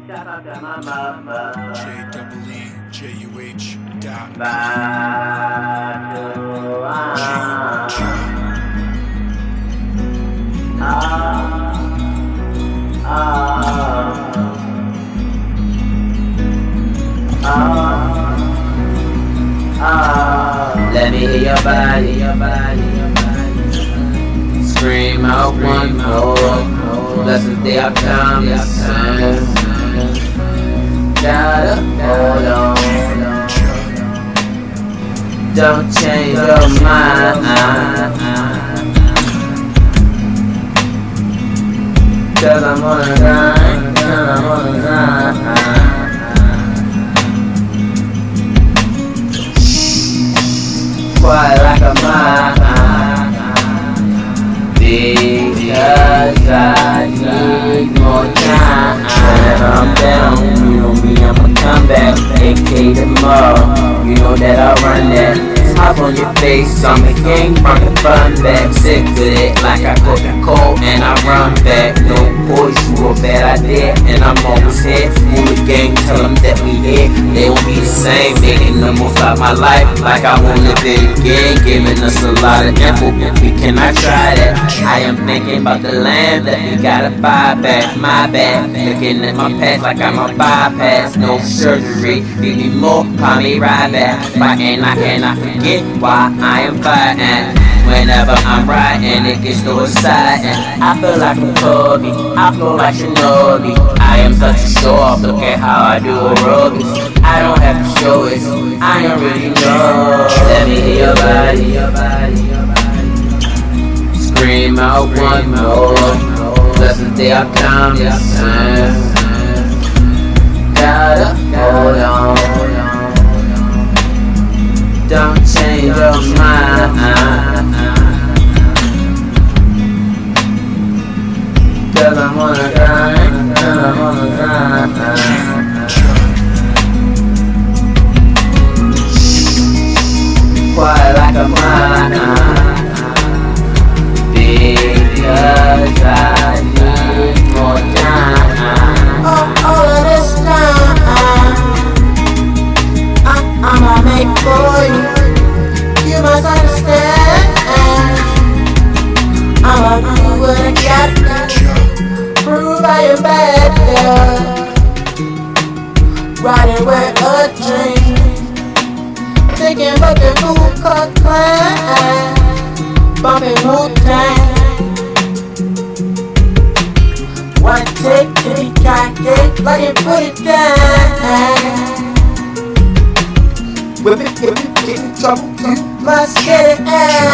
Shout out to my mama. JEEJUH.com. Let me hear your body, scream out one more. Blessed day I've come to sing. Gotta hold on. Don't change your mind, 'cause I'm on a grind, quiet like a mind, because I need more time. Whenever I'm down, you know me, I'ma come back. AK tomorrow, you know that I'll run that. Hop on your face, I'm the king from the fun back. Sick with it like I cook a cold and I run back. No boys, you a bad idea, and I'm always here. Move the gang, tell them that we here. They won't be the same, making the most out my life like I won't live it again. Giving us a lot of info, we cannot try that. I am thinking about the land that we gotta buy back. My bad, looking at my past like I'm a bypass. No surgery, give me more, call me right back. Fighting, I cannot forget why I am fighting. Whenever I'm riding, it gets so exciting. I feel like a Kobe, I feel like Shinobi. I am such a show-off, look at how I do aerobics. I don't have to show it, I already know. Let me hear your body, scream out one more. Blessed day I've come to sing. Gotta hold on. Don't change your mind, 'cause I'm on a grind, quiet like a mind, because I need more time. All of this time, I'ma make for you. You must understand. I'ma do what I got to prove I am bad, girl. Riding with a dream, thinking about the Ku-Klux Klan, bumping Wu-Tang. One take to be cocky, like it, put it down. Whip it, get in trouble, you must get it.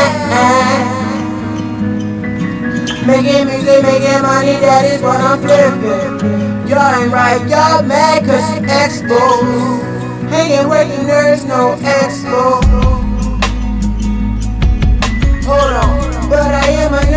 Making music, making money, that is what I'm flipping. Y'all ain't right, y'all mad cause you exposed. Hanging working nerds, no expo. Hold on, but I am a